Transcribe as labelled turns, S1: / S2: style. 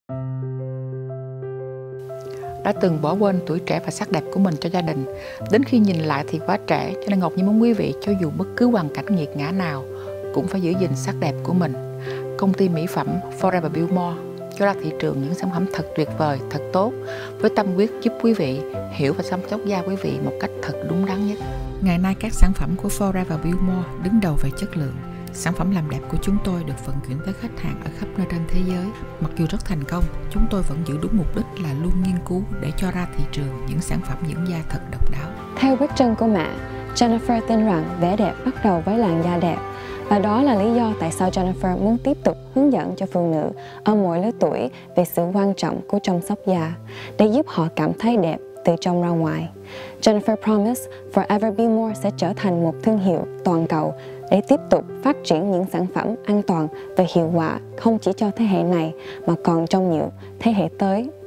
S1: Đã từng bỏ quên tuổi trẻ và sắc đẹp của mình cho gia đình. Đến khi nhìn lại thì quá trễ, cho nên Ngọc Nhi muốn quý vị cho dù bất cứ hoàn cảnh nghiệt ngã nào cũng phải giữ gìn sắc đẹp của mình. Công ty mỹ phẩm Forever Beaumore cho ra thị trường những sản phẩm thật tuyệt vời, thật tốt, với tâm huyết giúp quý vị hiểu và chăm sóc da quý vị một cách thật đúng đắn nhất. Ngày nay các sản phẩm của Forever Beaumore đứng đầu về chất lượng. Sản phẩm làm đẹp của chúng tôi được vận chuyển tới khách hàng ở khắp nơi trên thế giới. Mặc dù rất thành công, chúng tôi vẫn giữ đúng mục đích là luôn nghiên cứu để cho ra thị trường những sản phẩm dưỡng da thật độc đáo.
S2: Theo bước chân của mẹ, Jennifer tin rằng vẻ đẹp bắt đầu với làn da đẹp. Và đó là lý do tại sao Jennifer muốn tiếp tục hướng dẫn cho phụ nữ ở mọi lứa tuổi về sự quan trọng của chăm sóc da để giúp họ cảm thấy đẹp từ trong ra ngoài. Jennifer Promise Forever Beaumore sẽ trở thành một thương hiệu toàn cầu để tiếp tục phát triển những sản phẩm an toàn và hiệu quả không chỉ cho thế hệ này mà còn trong nhiều thế hệ tới.